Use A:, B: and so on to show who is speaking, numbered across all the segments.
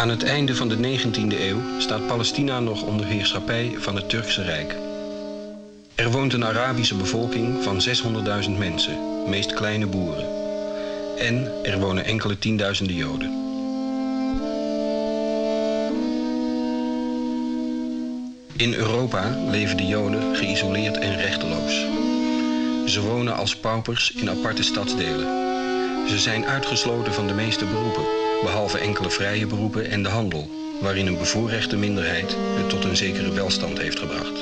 A: Aan het einde van de 19e eeuw staat Palestina nog onder heerschappij van het Turkse Rijk. Er woont een Arabische bevolking van 600.000 mensen, meest kleine boeren. En er wonen enkele tienduizenden Joden. In Europa leven de Joden geïsoleerd en rechteloos. Ze wonen als paupers in aparte stadsdelen. Ze zijn uitgesloten van de meeste beroepen, behalve enkele vrije beroepen en de handel, waarin een bevoorrechte minderheid het tot een zekere welstand heeft gebracht.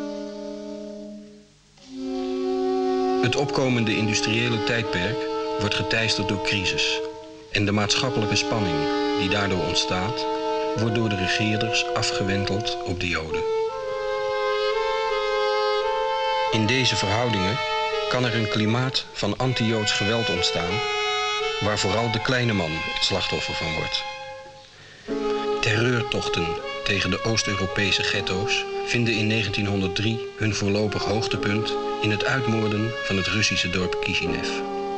A: Het opkomende industriële tijdperk wordt geteisterd door crisis. En de maatschappelijke spanning die daardoor ontstaat, wordt door de regeerders afgewenteld op de Joden. In deze verhoudingen kan er een klimaat van anti-Joods geweld ontstaan, waar vooral de kleine man het slachtoffer van wordt. Terreurtochten tegen de Oost-Europese ghetto's vinden in 1903 hun voorlopig hoogtepunt in het uitmoorden van het Russische dorp Kishinev.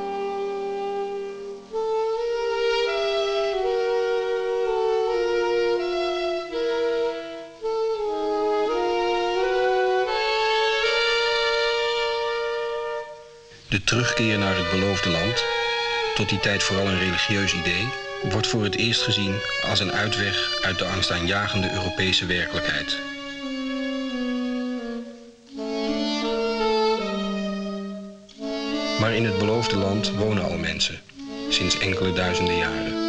A: De terugkeer naar het beloofde land, tot die tijd vooral een religieus idee, wordt voor het eerst gezien als een uitweg uit de angstaanjagende Europese werkelijkheid. Maar in het beloofde land wonen al mensen, sinds enkele duizenden jaren.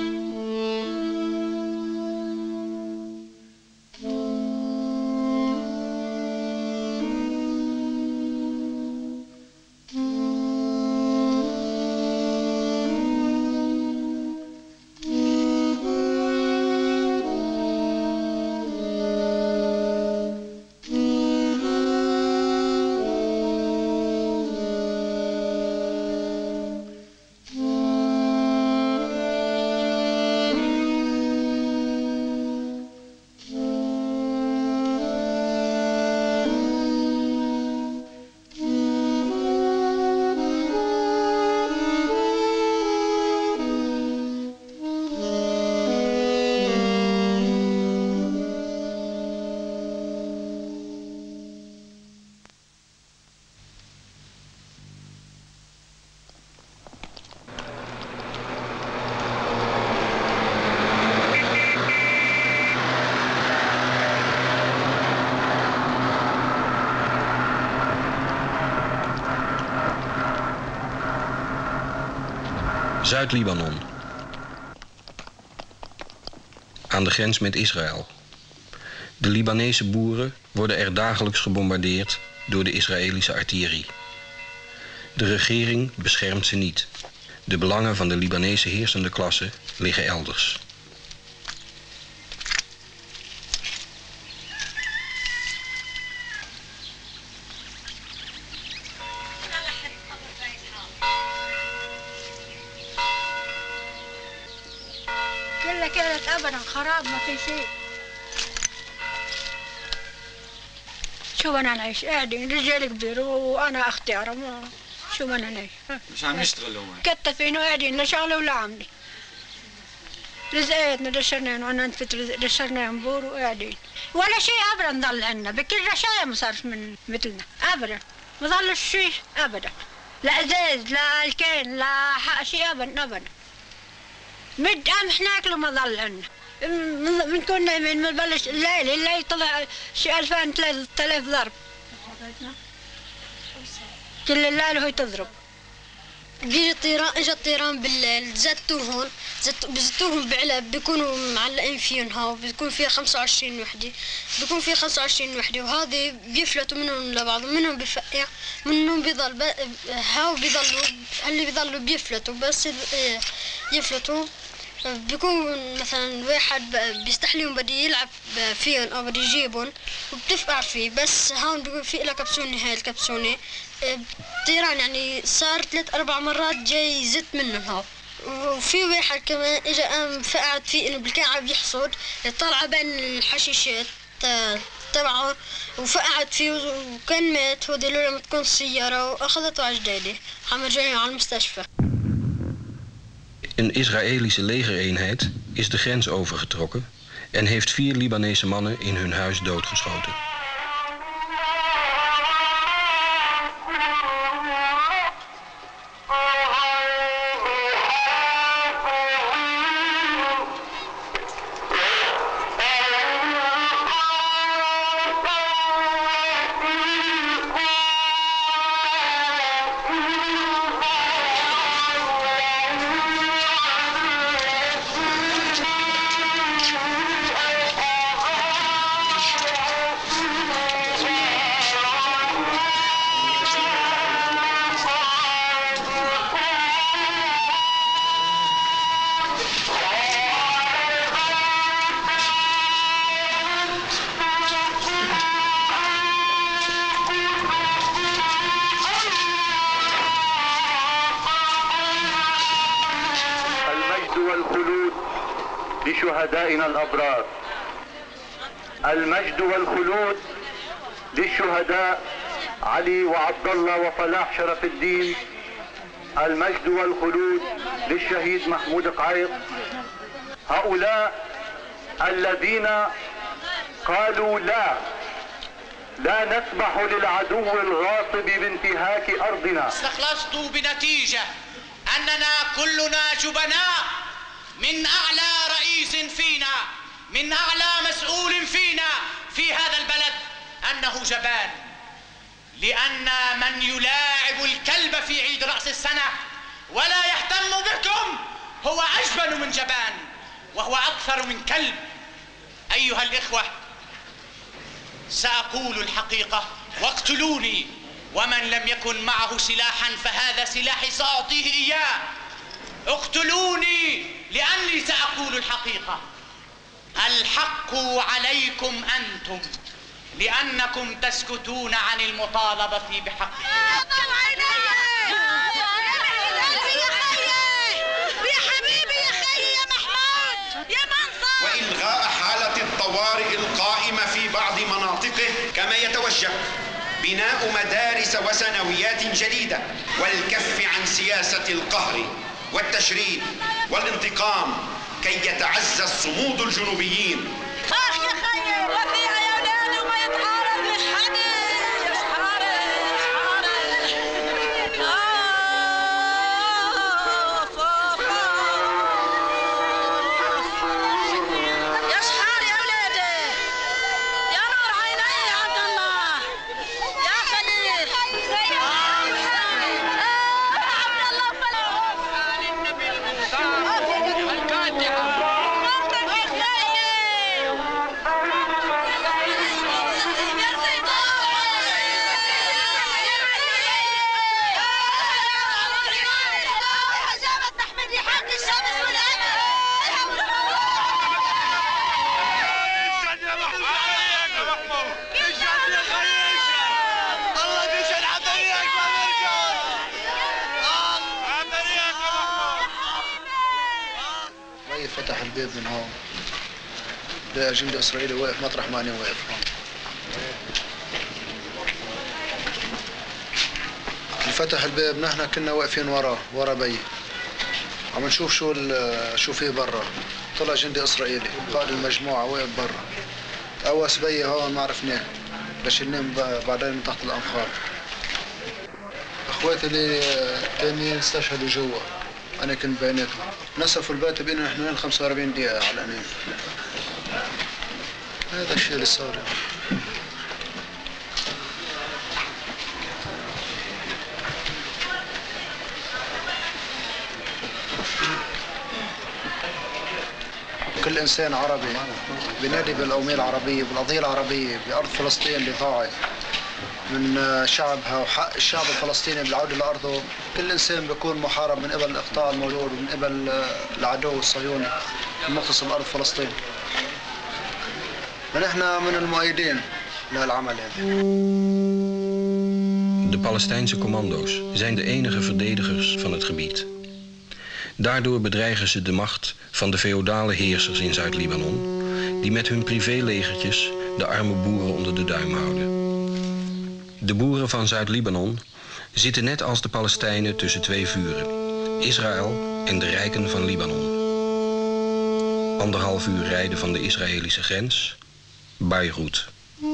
A: Zuid-Libanon. Aan de grens met Israël. De Libanese boeren worden er dagelijks gebombardeerd door de Israëlische artillerie. De regering beschermt ze niet. De belangen van de Libanese heersende klasse liggen elders.
B: كانت ابدا خراب ما في شيء. شو بدنا نعيش قاعدين رجال كبير وانا اختي شو بدنا نعيش.
C: مش عم يشتغلوا هون.
B: كتفين وقاعدين لا شغله ولا عملي. رزقاتنا دشرناهم وانا نفت دشرناهم بور وقاعدين. ولا شيء ابدا ضل عندنا بكل رشايا ما صارش من مثلنا ابدا. ما ضل شيء ابدا. لا ازاز لا الكان لا شيء ابدا ابدا. مد قمح ناكله ما ضل عنا. من كنا من بلش الليل طلع شي 2000 3000 ضرب. كل الليل هو تضرب.
D: اجى الطيران بالليل زتوهم بعلب بيكونوا معلقين فيهم هاو بيكون فيها 25 وحده وهذه بيفلتوا منهم لبعض منهم بفقع منهم بيضل هاو بيضلوا اللي بيضلوا بيفلتوا بس يفلتوا بيكون مثلا واحد بيستحليهم بده يلعب فيهم او بده يجيبهم وبتفقع فيه بس هون بيكون في لها كبسونه هاي الكبسونه الطيران يعني صار 3-4 مرات جاي يزت منهم هاو وفي واحد كمان اجى قام فقعت فيه انه بالكان عم يحصد طالعه بين الحشيشات تبعه وفقعت فيه وكان مات هو لولا ما تكون السياره واخذته على جديده عم رجعوا على المستشفى.
A: Een Israëlische legereenheid is de grens overgetrokken en heeft 4 Libanese mannen in hun huis doodgeschoten.
C: والخلود لشهدائنا الأبرار. المجد والخلود للشهداء علي وعبد الله وفلاح شرف الدين. المجد والخلود للشهيد محمود قعيط. هؤلاء الذين قالوا لا نسمح للعدو الغاصب بانتهاك أرضنا.
E: استخلصت بنتيجة أننا كلنا جبناء من أعلى رئيس فينا، من أعلى مسؤول فينا في هذا البلد أنه جبان، لأن من يلاعب الكلب في عيد رأس السنة ولا يهتم بكم هو أجبن من جبان وهو أكثر من كلب. أيها الإخوة، سأقول الحقيقة واقتلوني، ومن لم يكن معه سلاحا فهذا سلاحي سأعطيه إياه. اقتلوني لأني سأقول الحقيقة. الحق عليكم أنتم لأنكم تسكتون عن المطالبة بحقكم.
F: وإلغاء حالة الطوارئ القائمة في بعض مناطقه، كما يتوجب بناء مدارس وثانويات جديدة، والكف عن سياسة القهر والتشريد والانتقام كي يتعزز صمود الجنوبيين.
G: صح يا خيي، وفيها يا ولاد وما يتعارض لحد.
H: فتح الباب من هون، لقى جندي إسرائيلي واقف مطرح ما أنا واقف هون. فتح الباب، نحن كنا واقفين ورا بي عم نشوف شو فيه برا. طلع جندي إسرائيلي قائد المجموعة واقف برا، قوس بي هون ما عرفناه، لشلناه بعدين من تحت الأنقاض. اخواتي اللي التانيين استشهدوا جوا، أنا كنت بيناتهم. نسفوا البيت بينا نحن 45 دقيقة على أنين. هذا الشيء اللي صار. كل إنسان عربي بينادي بالأمية العربية، بالقضية العربية، بأرض فلسطين اللي ضاعت من شعبها، وحق الشعب الفلسطيني بالعودة لأرضه. كل إنسان بيكون محارب من قبل الإقطاع الموجود ومن قبل العدو الصهيوني المغتصب أرض فلسطين. ونحن من المؤيدين لهالعمل هذا.
A: De Palestijnse commando's zijn de enige verdedigers van het gebied. Daardoor bedreigen ze de macht van de feodale heersers in Zuid-Libanon, die met hun privélegertjes de arme boeren onder de duim houden. De boeren van Zuid-Libanon zitten net als de Palestijnen tussen twee vuren, Israël en de rijken van Libanon. 1,5 uur rijden van de Israëlische grens, Beirut.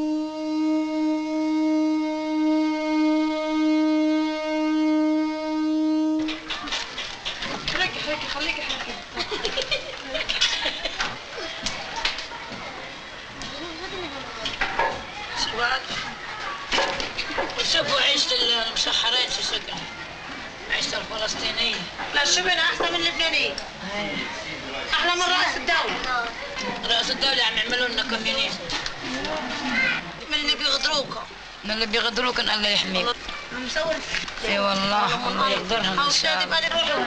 I: شوفوا عيشة المسحرين شو سكن عيشة الفلسطينية.
G: لا الشبن أحسن من اللبنانية. أحلى من رأس الدولة.
I: رأس الدولة عم يعملوا لنا كوميونيست.
G: من اللي بيغدروكم.
I: من اللي بيغدروكم الله يحميك.
G: مصور.
I: اي والله الله يقدرهم ان شاء الله.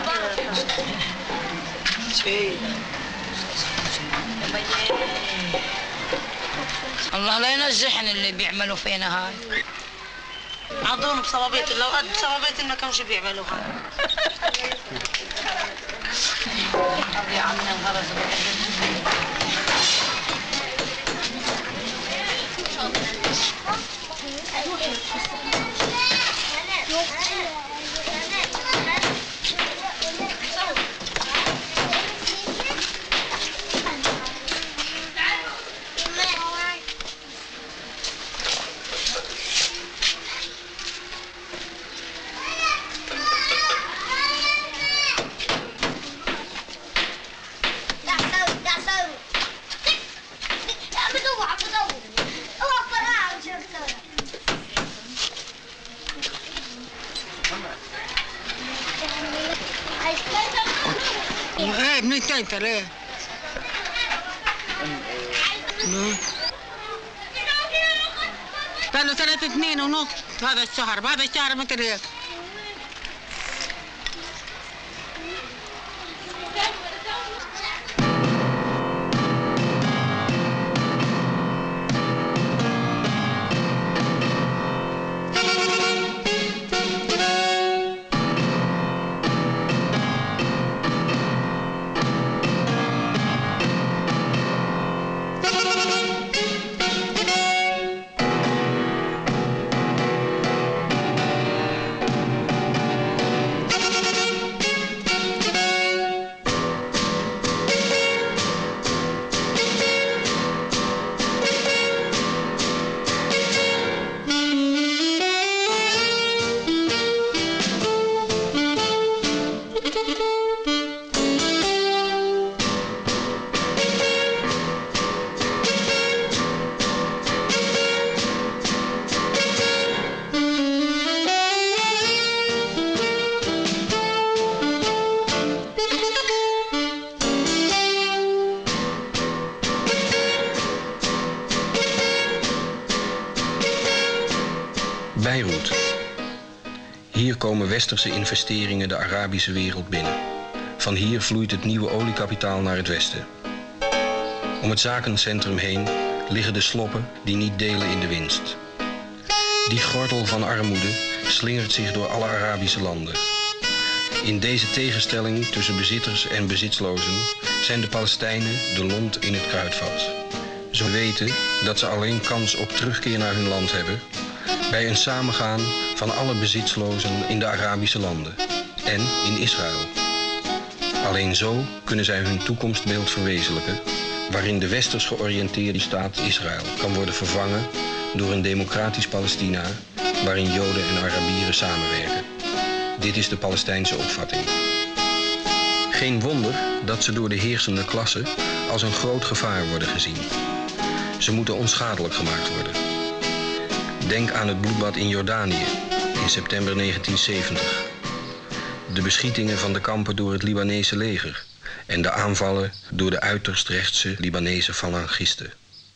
I: الله لا ينجحن اللي بيعملوا فينا هاي.
G: عضون بصوابيط لو قد صوابيط ما كانوش بيعملوها.
I: يا عمنا الغرز.
G: ايه منين ترى؟ كانوا 3.2 هذا الشهر، بهذا الشهر مثل هيك.
A: Beirut. Hier komen westerse investeringen de Arabische wereld binnen. Van hier vloeit het nieuwe oliekapitaal naar het westen. Om het zakencentrum heen liggen de sloppen die niet delen in de winst. Die gordel van armoede slingert zich door alle Arabische landen. In deze tegenstelling tussen bezitters en bezitslozen zijn de Palestijnen de lont in het kruidvat. Ze weten dat ze alleen kans op terugkeer naar hun land hebben bij een samengaan van alle bezitslozen in de Arabische landen en in Israël. Alleen zo kunnen zij hun toekomstbeeld verwezenlijken, waarin de westers georiënteerde staat Israël kan worden vervangen door een democratisch Palestina waarin Joden en Arabieren samenwerken. Dit is de Palestijnse opvatting. Geen wonder dat ze door de heersende klasse als een groot gevaar worden gezien. Ze moeten onschadelijk gemaakt worden. Denk aan het bloedbad in Jordanië in september 1970. De beschietingen van de kampen door het Libanese leger en de aanvallen door de uiterst rechtse Libanese falangisten.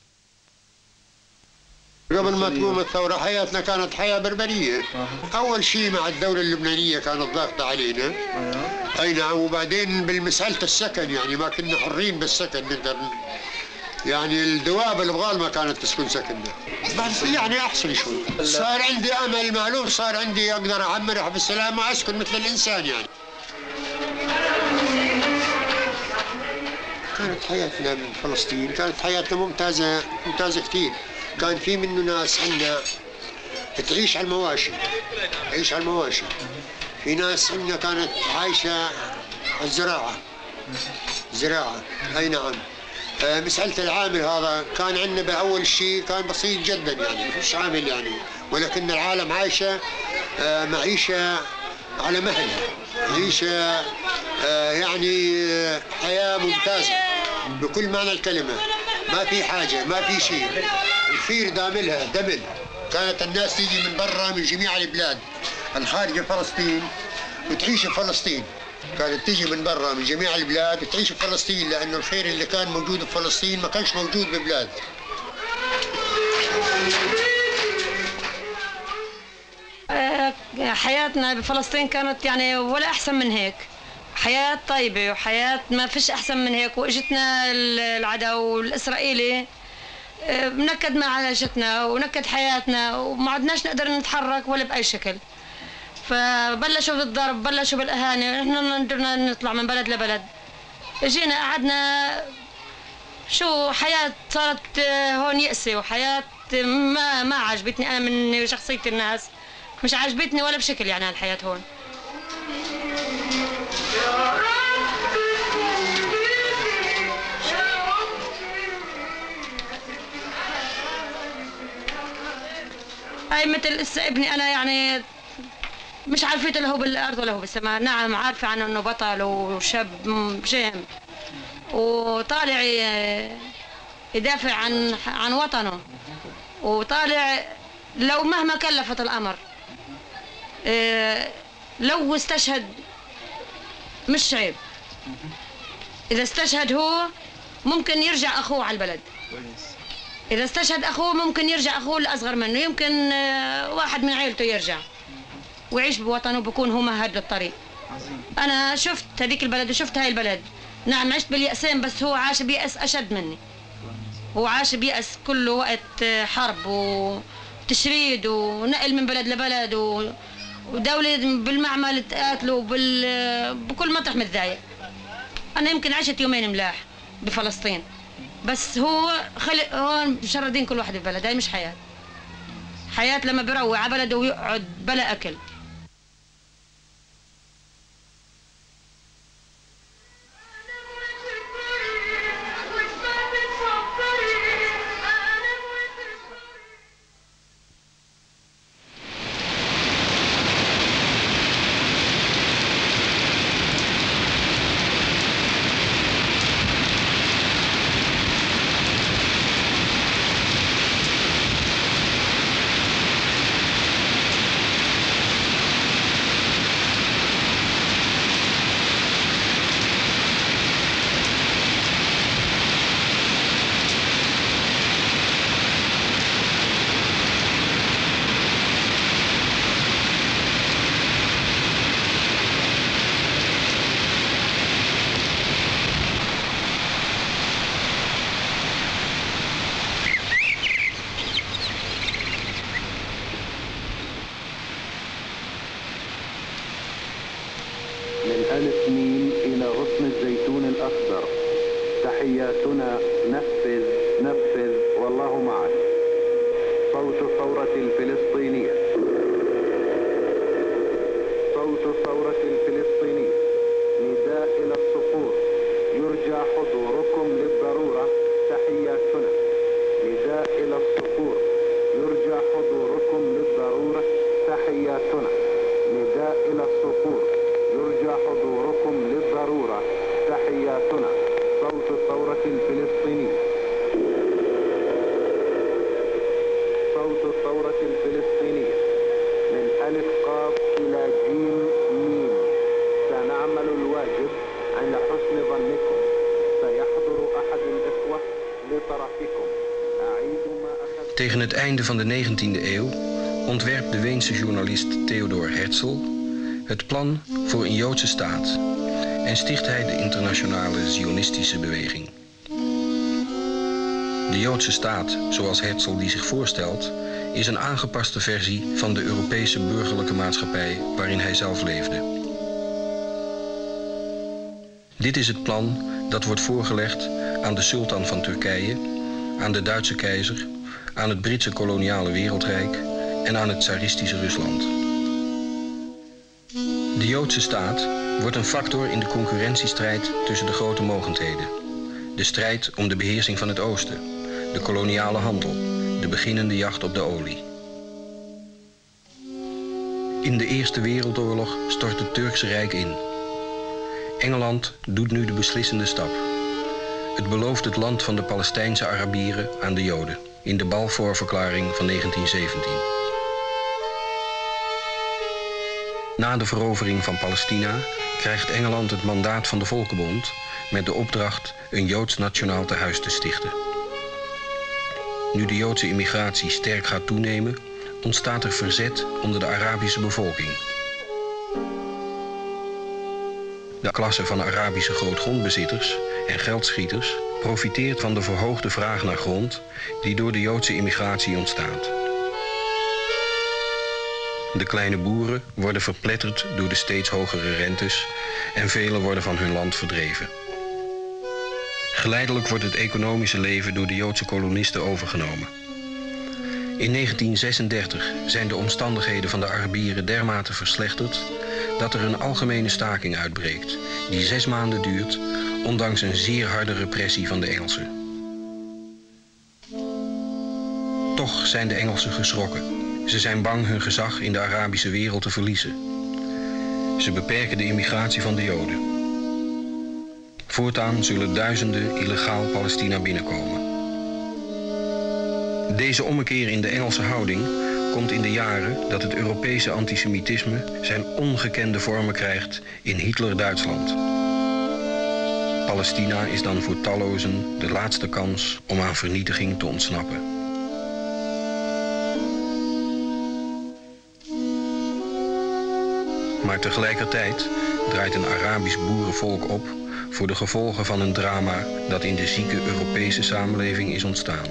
J: قبل ما تقوم الثورة حياتنا كانت حياة بربرية. أول شيء مع الدولة اللبنانية كانت ضاغطة علينا. أي نعم، وبعدين بالمسألة السكن يعني ما كنا حرين بالسكن نقدر يعني الدواب البغال ما كانت تسكن سكننا. بس يعني أحسن شوي. صار عندي أمل معلوم، صار عندي أقدر أعمر بالسلامة وأسكن مثل الإنسان يعني. كانت حياتنا من فلسطين كانت حياتنا ممتازة كثير. كان في منه ناس عندنا تعيش على المواشي، تعيش على المواشي. في ناس عندنا كانت عايشة على الزراعة. زراعة. أي نعم. مسألة العامل هذا كان عندنا بأول شيء كان بسيط جدا يعني ما فيش عامل يعني، ولكن العالم عايشة معيشة على مهلها، معيشة يعني حياة ممتازة بكل معنى الكلمة، ما في حاجة ما في شيء. الخير داملها دمل. كانت الناس تيجي من برا من جميع البلاد الخارجة فلسطين وتعيش في فلسطين، كانت تيجي من برا من جميع البلاد وتعيش في فلسطين، لأنه الخير اللي كان موجود في فلسطين ما كانش موجود ببلاد.
K: حياتنا بفلسطين كانت يعني ولا أحسن من هيك، حياة طيبة وحياة ما فيش أحسن من هيك، وإجتنا العدو الإسرائيلي نكد معيشتنا ونكد حياتنا وما عدناش نقدر نتحرك ولا بأي شكل. فبلشوا بالضرب، بلشوا بالأهانة، احنا قدرنا نطلع من بلد لبلد. اجينا قعدنا شو حياة صارت هون يأسة، وحياة ما عجبتني أنا من شخصية الناس، مش عجبتني ولا بشكل يعني هالحياة هون. هاي مثل هسه ابني أنا يعني مش عارفته له بالأرض ولا هو بالسماء. نعم عارفة عنه إنه بطل وشاب جهم وطالع يدافع عن وطنه، وطالع لو مهما كلفت الأمر. لو استشهد مش عيب، إذا استشهد هو ممكن يرجع أخوه على البلد. إذا استشهد أخوه ممكن يرجع أخوه الأصغر منه، يمكن واحد من عيلته يرجع ويعيش بوطنه، بكون هو مهد للطريق. أنا شفت هذيك البلد وشفت هاي البلد. نعم عشت باليأسين، بس هو عاش بيأس أشد مني. هو عاش بيأس كله وقت حرب وتشريد ونقل من بلد لبلد ودولة بالمعمل تقاتلوا بكل مطرح متضايق. أنا يمكن عشت يومين ملاح بفلسطين، بس هو خلق هون مشردين كل واحد ببلد. هاي مش حياة. حياة لما بيروع على بلده ويقعد بلا أكل.
L: من ألف ميل إلى غصن الزيتون الأخضر، تحياتنا. نفذ نفذ والله معك. صوت الثورة الفلسطينية، صوت الثورة الفلسطينية. نداء إلى السقوط، يرجى حضوركم للضرورة. تحياتنا. نداء إلى السقوط، يرجى حضوركم للضرورة. تحياتنا. نداء إلى السقوط، يرجى حضوركم للضرورة. تحياتنا. صوت الثورة الفلسطينية، صوت الثورة الفلسطينية. من ألف قاف إلى جيم ميم، سنعمل الواجب عند حسن ظنكم. سيحضر أحد الإخوة لطرفكم. أعيد ما أخذ.
A: Tegen het einde van de 19e eeuw ontwerpt de Weense journalist Theodor Herzl het plan voor een Joodse staat en sticht hij de internationale Zionistische beweging. De Joodse staat, zoals Herzl die zich voorstelt, is een aangepaste versie van de Europese burgerlijke maatschappij waarin hij zelf leefde. Dit is het plan dat wordt voorgelegd aan de sultan van Turkije, aan de Duitse keizer, aan het Britse koloniale wereldrijk en aan het tsaristische Rusland. De Joodse staat wordt een factor in de concurrentiestrijd tussen de grote mogendheden. De strijd om de beheersing van het oosten, de koloniale handel, de beginnende jacht op de olie. In de Eerste Wereldoorlog stort het Turkse Rijk in. Engeland doet nu de beslissende stap. Het belooft het land van de Palestijnse Arabieren aan de Joden in de Balfour-verklaring van 1917. Na de verovering van Palestina krijgt Engeland het mandaat van de Volkenbond met de opdracht een Joods nationaal tehuis te stichten. Nu de Joodse immigratie sterk gaat toenemen, ontstaat er verzet onder de Arabische bevolking. De klasse van Arabische grootgrondbezitters en geldschieters profiteert van de verhoogde vraag naar grond die door de Joodse immigratie ontstaat. De kleine boeren worden verpletterd door de steeds hogere rentes en velen worden van hun land verdreven. Geleidelijk wordt het economische leven door de Joodse kolonisten overgenomen. In 1936 zijn de omstandigheden van de Arabieren dermate verslechterd dat er een algemene staking uitbreekt die 6 maanden duurt, ondanks een zeer harde repressie van de Engelsen. Toch zijn de Engelsen geschrokken. Ze zijn bang hun gezag in de Arabische wereld te verliezen. Ze beperken de immigratie van de Joden. Voortaan zullen duizenden illegaal Palestina binnenkomen. Deze ommekeer in de Engelse houding komt in de jaren dat het Europese antisemitisme zijn ongekende vormen krijgt in Hitler-Duitsland. Palestina is dan voor tallozen de laatste kans om aan vernietiging te ontsnappen. Maar tegelijkertijd draait een Arabisch boerenvolk op voor de gevolgen van een drama dat in de zieke Europese samenleving is ontstaan.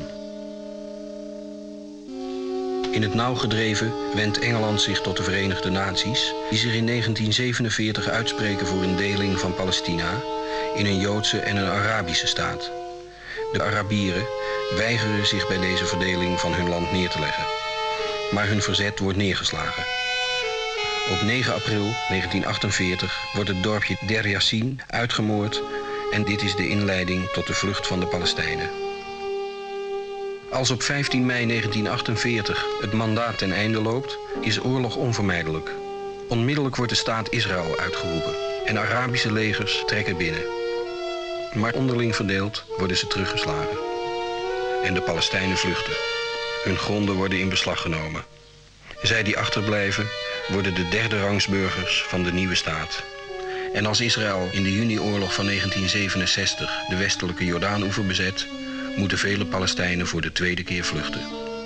A: In het nauw gedreven wendt Engeland zich tot de Verenigde Naties, die zich in 1947 uitspreken voor een deling van Palestina in een Joodse en een Arabische staat. De Arabieren weigeren zich bij deze verdeling van hun land neer te leggen, maar hun verzet wordt neergeslagen. Op 9 april 1948 wordt het dorpje Der Yassin uitgemoord en dit is de inleiding tot de vlucht van de Palestijnen. Als op 15 mei 1948 het mandaat ten einde loopt, is oorlog onvermijdelijk. Onmiddellijk wordt de staat Israël uitgeroepen en Arabische legers trekken binnen. Maar onderling verdeeld worden ze teruggeslagen. En de Palestijnen vluchten. Hun gronden worden in beslag genomen. Zij die achterblijven worden de derde rangsburgers van de nieuwe staat. En als Israël in de juni-oorlog van 1967 de westelijke Jordaanoever bezet, moeten vele Palestijnen voor de tweede keer vluchten.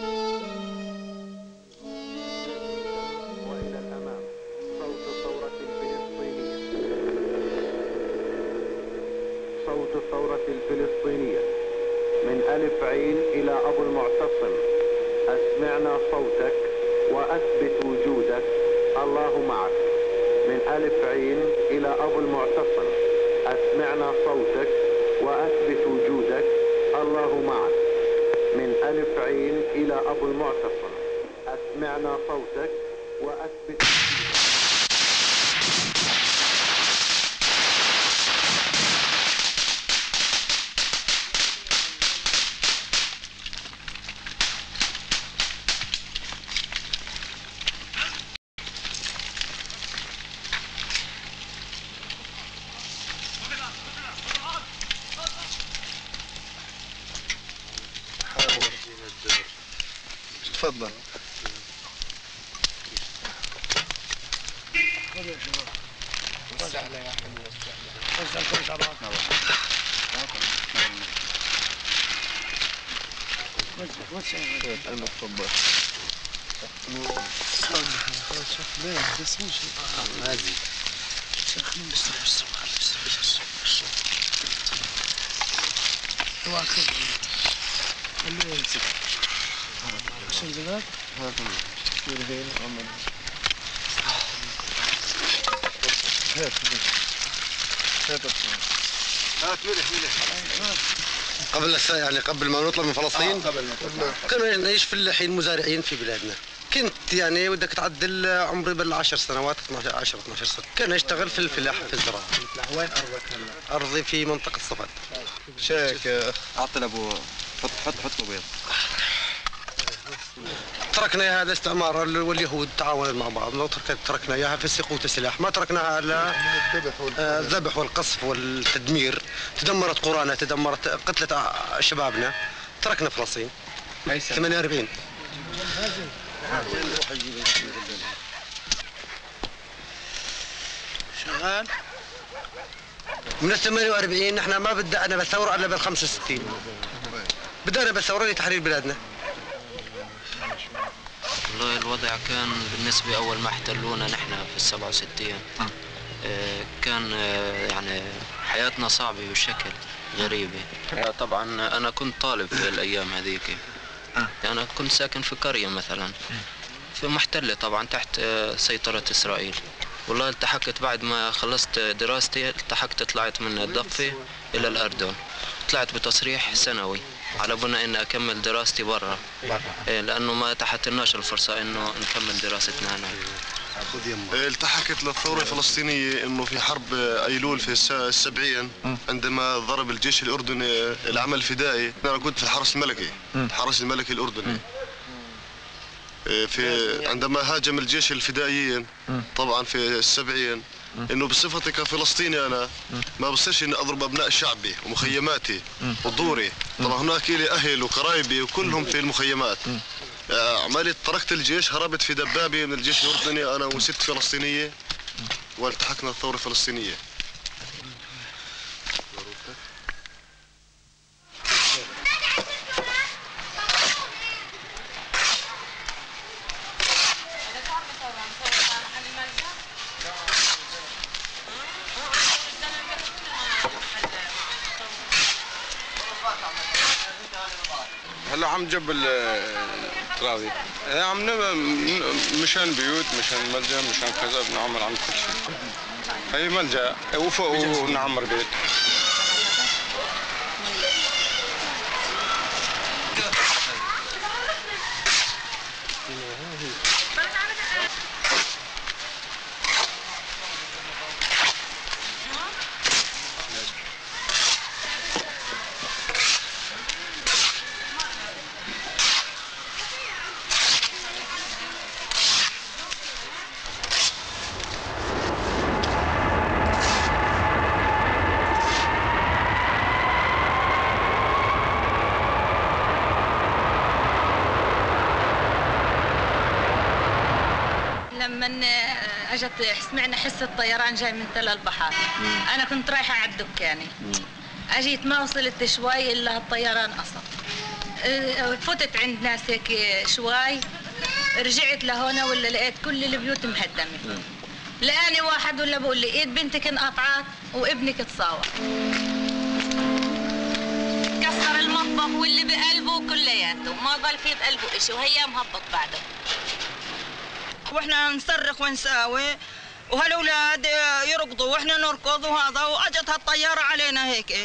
L: صوت الثورة الفلسطينية من ألف عين إلى أبو المعتصم أسمعنا صوتك وأثبت وجودك الله معك من ألف عين إلى أبو المعتصم أسمعنا صوتك وأثبت وجودك الله معك من ألف عين إلى أبو المعتصم أسمعنا صوتك وأثبت وجودك.
H: تفضل.
M: قبل يعني قبل ما نطلع من فلسطين
H: قبل ما
M: كنا نعيش في الحين مزارعين في بلادنا كنت يعني بدك تعدل عمري بال10 سنوات 12 سنة. كان اشتغل في الفلاحة في الزراعة.
N: وين أرضك هلا؟
M: أرضي في منطقة صفد.
N: شيك يا أخ. أعطي لأبو حط موبايل.
M: تركنا اياها الاستعمار واليهود تعاونوا مع بعض، لو تركنا اياها في سقوط السلاح، ما تركناها الا الذبح والقصف والتدمير. تدمرت قرانا، تدمرت، قتلت شبابنا. تركنا فلسطين 48.
E: شغال
M: من 48 نحن ما بدأنا بالثورة الا بال65. بدأنا بالثورة لتحرير بلادنا.
O: والله الوضع كان بالنسبة أول ما احتلونا نحن في 67 كان يعني حياتنا صعبة بشكل غريبة. طبعا أنا كنت طالب في الأيام هذيك. أنا كنت ساكن في قرية مثلا في محتلة طبعا تحت سيطرة إسرائيل. والله التحقت بعد ما خلصت دراستي، طلعت من الضفة إلى الأردن. طلعت بتصريح سنوي على بناء إني أكمل دراستي برا، لأنه ما تحت لناش الفرصة إنه نكمل دراستنا هناك.
P: التحقت للثورة الفلسطينية إنه في حرب أيلول في 70 عندما ضرب الجيش الأردني العمل الفدائي. أنا كنت في الحرس الملكي، الحرس الملكي الأردني. عندما هاجم الجيش الفدائيين طبعا في 70 انه بصفتي كفلسطيني انا ما بصيرش اني اضرب ابناء شعبي ومخيماتي ودوري. طبعا هناك لي اهل وقرايبي وكلهم في المخيمات. عملت تركت الجيش، هربت في دبابه من الجيش الاردني انا وست فلسطينيه والتحقنا الثوره الفلسطينيه.
Q: هلا عم جبل تراضي، عم مشان بيوت، مشان ملجأ، مشان كذا بنعمل عن كل شيء. هي ملجأ وفوق ونعمر بيت.
R: لما اجت سمعنا حس الطيران جاي من تل البحر. انا كنت رايحه على الدكانه، اجيت ما وصلت شوي الا الطيران قصف. فتت عند ناس هيك شوي، رجعت لهون ولا لقيت كل البيوت مهدمه. لقاني واحد ولا بقول لي ايد بنتك انقطعت وابنك تصاوى. كسر المطبخ واللي بقلبه كلياته، ما ضل في بقلبه شيء وهي مهبط بعده.
S: واحنا نصرخ ونساوي وهالأولاد يركضوا واحنا نركض وهذا، واجت هالطيارة علينا هيك.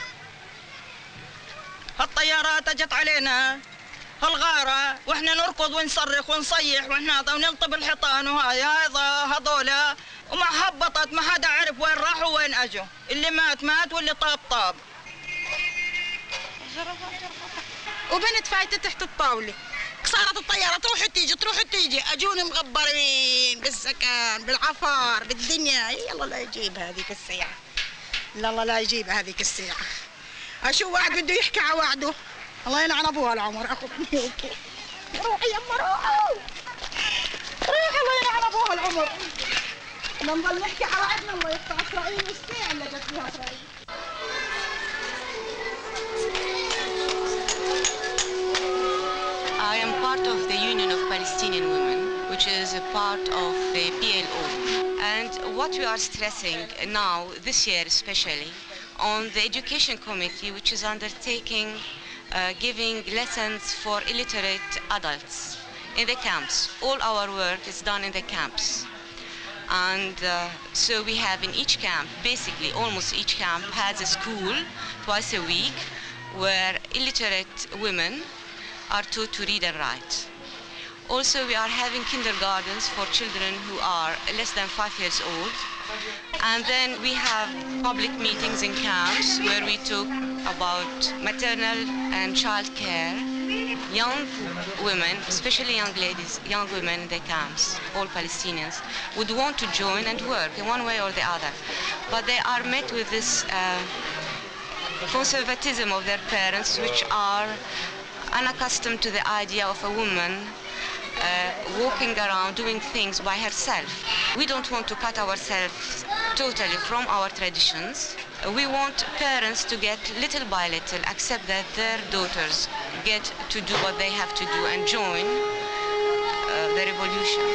S: هالطيارات اجت علينا هالغارة واحنا نركض ونصرخ ونصيح واحنا هذا ونلطب الحيطان وهاي هذولا، وما هبطت ما حدا عرف وين راحوا وين اجوا. اللي مات واللي طاب.
T: وبنت فايتة تحت الطاولة. صارت الطيارة تروح وتيجي، اجوني مغبرين بالسكن بالعفار بالدنيا. يلا لا يجيب هذيك الساعة، يلا لا يجيب هذيك الساعة. اشوف واحد بده يحكي على وعده، الله يلعن ابوها العمر. اخذني اوكي، روحي يما روحي، الله يلعن ابوها العمر. نضل نحكي على وعدنا، الله يقطع اسرائيل والساعة اللي جت فيها اسرائيل.
U: I am part of the Union of Palestinian Women, which is a part of the PLO. And what we are stressing now, this year especially, on the Education Committee, which is undertaking giving lessons for illiterate adults in the camps. All our work is done in the camps. And so we have in each camp, basically almost each camp has a school twice a week where illiterate women are taught to read and write. Also, we are having kindergartens for children who are less than 5 years old. And then we have public meetings in camps where we talk about maternal and child care. Young women, especially young ladies, young women in the camps, all Palestinians, would want to join and work in one way or the other. But they are met with this conservatism of their parents, which are unaccustomed to the idea of a woman walking around doing things by herself. We don't want to cut ourselves totally from our traditions. We want parents to get little by little accept that their daughters get to do what they have to do and join the revolution.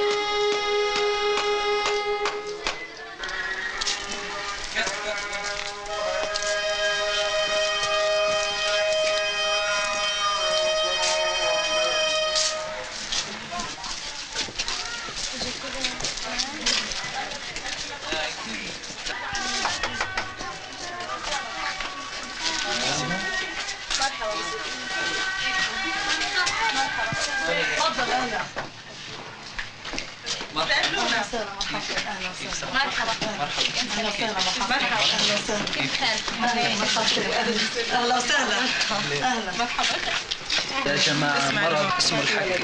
S: اهلا وسهلا. اهلا مرحبا.
B: يا جماعه مرض اسمه الحكي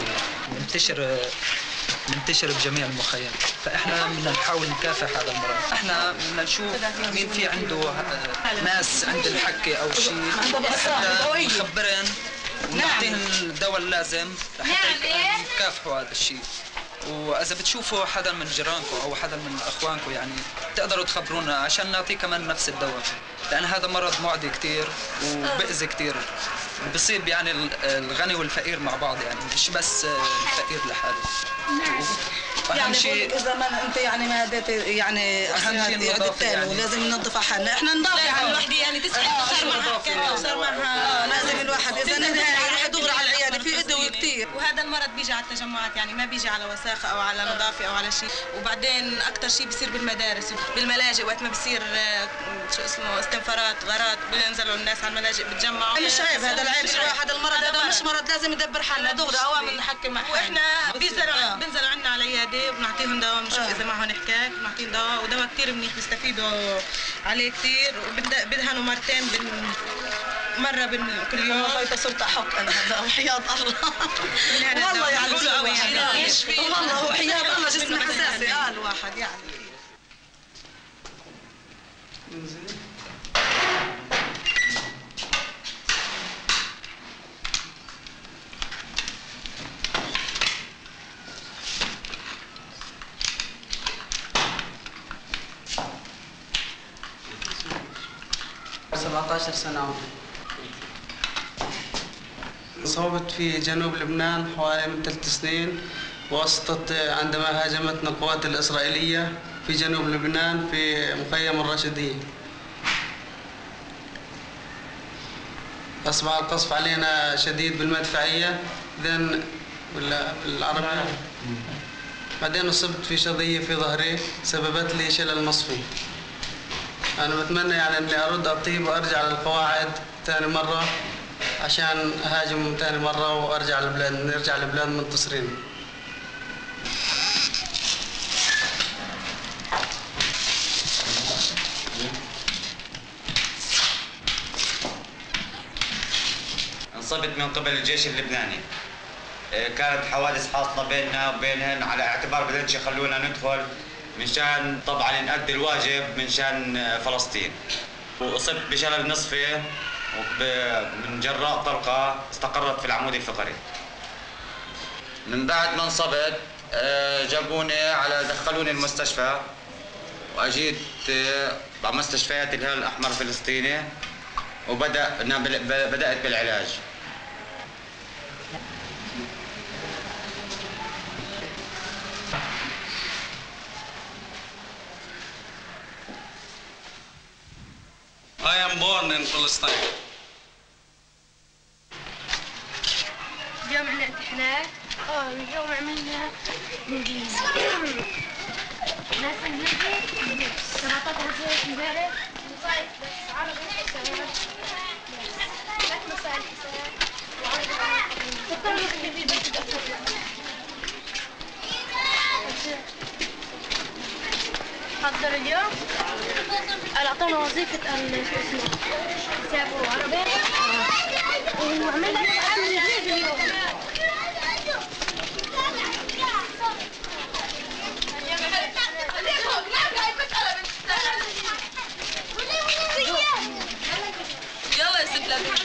B: منتشر بجميع المخيمات، فاحنا بدنا نحاول نكافح هذا المرض. احنا بدنا نشوف مين في عنده ناس عند الحكي او شيء حتى نخبرن ونعطيهم الدواء اللازم لحتى نكافحوا هذا الشيء. واذا بتشوفوا حدا من جيرانكم او حدا من اخوانكم يعني تقدروا تخبرونا عشان نعطيه كمان نفس الدواء، لان هذا مرض معدي كثير وبأذي كثير، بصيب يعني الغني والفقير مع بعض، يعني مش بس الفقير لحاله.
S: يعني شيء اذا ما انت يعني ما هديت يعني
B: اهم شيء النظافه، يعني
S: ولازم ننظف حالنا، احنا نضافي على الوحده يعني توصل معها لازم الواحد اذا يروح يدور على العياده في ادويه كثير.
V: وهذا المرض بيجي على التجمعات، يعني ما بيجي على وساخه او على نظافه او على شيء. وبعدين اكثر شيء بيصير بالمدارس بالملاجئ، وقت ما بيصير شو اسمه استنفارات غارات بينزلوا الناس على الملاجئ بتجمعوا.
S: مش عيب هذا العيب شوي، هذا المرض هذا مش مرض لازم ندبر حالنا دغري اوامر نحكم مع حالنا.
V: واحنا بينزلوا عندنا على العياده وبنعطيهم دواء، بنشوف اذا معهم حكاك بنعطيهم دواء، ودواء كثير منيح بيستفيدوا عليه كثير، وبدهنوا مرتين مرة كل يوم.
S: والله صرت احق انا هذا وحياة الله والله يعني والله هو حياة الله جسمي حساسي الواحد يعني.
W: سنة عمري. صوبت في جنوب لبنان حوالي من 3 سنين، وسطت عندما هاجمتنا القوات الإسرائيلية في جنوب لبنان في مخيم الراشدية. أصبح القصف علينا شديد بالمدفعية بالعربية. بعدين أصبت في شظية في ظهري سببت لي شلل نصفي. أنا بتمنى يعني إني أرد أطيب وأرجع للقواعد ثاني مرة عشان أهاجم ثاني مرة وأرجع للبلاد، نرجع للبلاد منتصرين.
X: انصبت من قبل الجيش اللبناني. كانت حوادث حاصلة بيننا وبينهن على اعتبار بدهنش يخلونا ندخل منشان طبعا نأدي الواجب منشان فلسطين. وأصبت بشلل نصفي من جراء طلقة استقرت في العمود الفقري. من بعد ما انصبت جابوني دخلوني المستشفى، وأجيت على مستشفيات الهلال الأحمر الفلسطيني بدأت بالعلاج.
W: I am born in Palestine.
D: اليوم عندنا امتحانات. اليوم عملنا انجليزي. ناس انجليزي 17 حساب امبارح، مصايف بس عربي حساب. 3 مسائل حساب وعربي. نحضر اليوم اعطونا وظيفه شو اسمه حساب وعربي وعملنا عمل جديد اليوم.
R: يلا يا ست لبنى.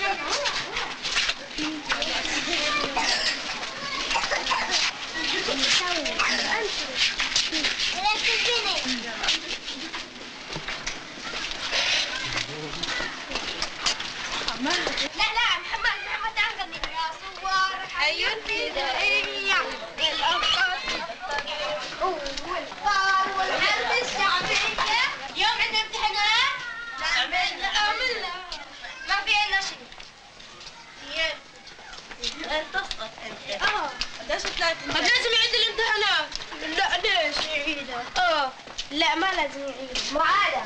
D: لا محمد عنقني يا صور حي الفدائية الأبطال والفار والحرب الشعبية. اليوم عندنا امتحانات؟ عملنا ما في إلا شيء. تسقط انت.
R: ليش طلعت انت؟
D: طب لازم يعيد الامتحانات. لا ليش يعيدها؟ لا ما لازم يعيد معادة.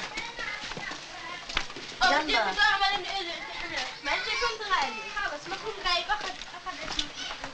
D: بدي اعمل الامتحانات. ما انت كنت غايب. بس ما كنت غايب اخذ اسمي.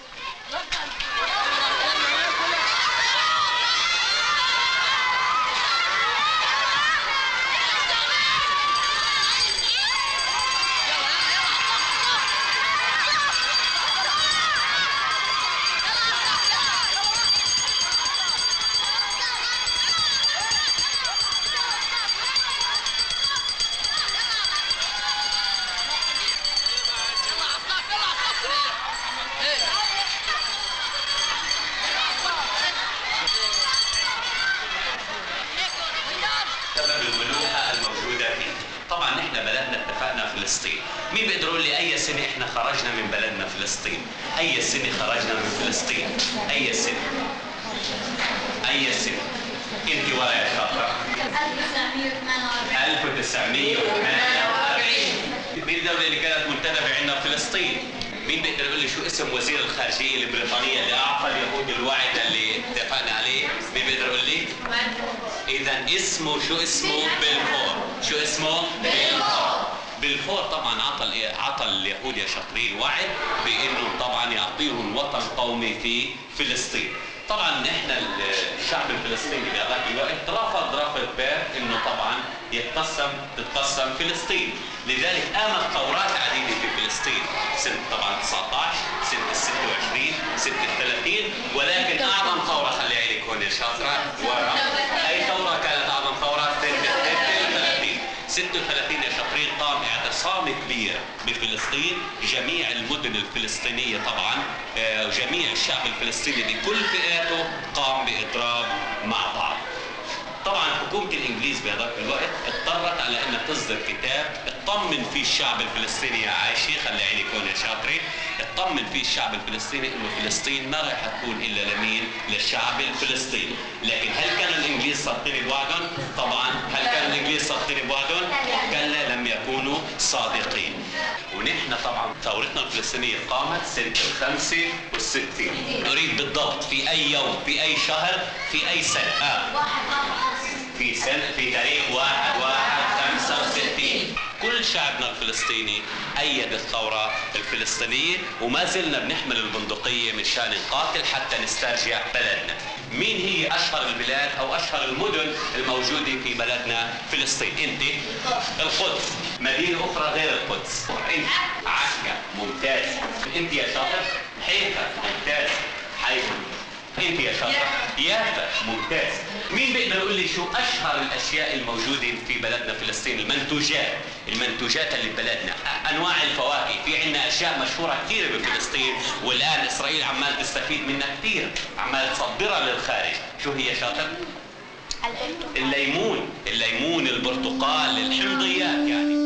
C: طبعا احنا بلدنا اتفقنا فلسطين. مين بيقدر يقول لي اي سنه احنا خرجنا من بلدنا فلسطين؟ اي سنه خرجنا من فلسطين؟ اي سنه؟ اي سنه؟ انت ولا يا شاطره؟ 1948. مين الدوله اللي كانت منتدبه عندنا فلسطين؟ مين بيقدر يقول لي شو اسم وزير الخارجيه البريطانيه اللي اعطى اليهود الوعد اللي اتفقنا عليه؟ مين بيقدر يقول لي؟ اذا اسمه شو اسمه؟ بلفور. شو اسمه؟ بلفور. بلفور طبعا عطى اليهود يا شاطرين وعد بانه طبعا يعطيهم وطن قومي في فلسطين. طبعا نحن الشعب الفلسطيني بهذاك الوقت رفض بات انه طبعا تتقسم فلسطين، لذلك قامت ثورات عديده في فلسطين سنه طبعا 19 سنه 26 سنه 30 ولكن اعظم ثوره خليها لك هون يا شاطره ورا. اي ثوره كانت اعظم ثوره؟ 36 يا شاطرين قام اعتصام كبير بفلسطين، جميع المدن الفلسطينيه طبعا جميع الشعب الفلسطيني بكل فئاته قام باضراب مع بعض. طبعا حكومه الانجليز بهذاك الوقت اضطرت على انها تصدر كتاب تطمن فيه الشعب الفلسطيني يا عايشه، خلي عينك هون يا شاطري، تطمن فيه الشعب الفلسطيني انه فلسطين ما راح تكون الا لمين؟ للشعب الفلسطيني. لكن هل كان الانجليز صادقين بوعدهم؟ طبعا. هل كان الانجليز صادقين بوعدهم؟ كلا لم يكونوا صادقين. ونحن طبعا ثورتنا الفلسطينيه قامت سنه 65. اريد بالضبط في اي يوم في اي شهر في اي سنه؟ في تاريخ 1/1/65. كل شعبنا الفلسطيني أيد الثورة الفلسطينية وما زلنا بنحمل البندقية مشان نقاتل حتى نسترجع بلدنا. مين هي أشهر البلاد أو أشهر المدن الموجودة في بلدنا فلسطين؟ أنت؟ القدس. مدينة أخرى غير القدس؟ أنت؟ عكا. ممتاز. أنت يا شاطر؟ حيفا. ممتاز. حيفا. انت يا شاطر؟ يافا. ممتاز. مين بيقدر يقول لي شو اشهر الاشياء الموجوده في بلدنا فلسطين؟ المنتوجات اللي ببلدنا، انواع الفواكه، في عندنا اشياء مشهوره كثيره بفلسطين والان اسرائيل عمال تستفيد منها كثير، عمال تصدرها للخارج. شو هي شاطر؟ الليمون، البرتقال، الحمضيات يعني.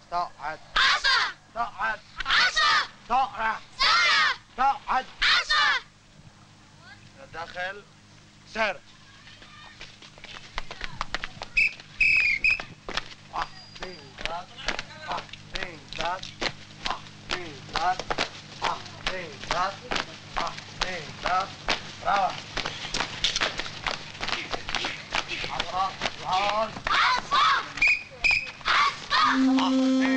F: تقعد
G: عصا
F: تقعد
G: عصا
F: تقرع
G: سارة
F: تقعد
G: عصا
F: دخل سارة
G: عصا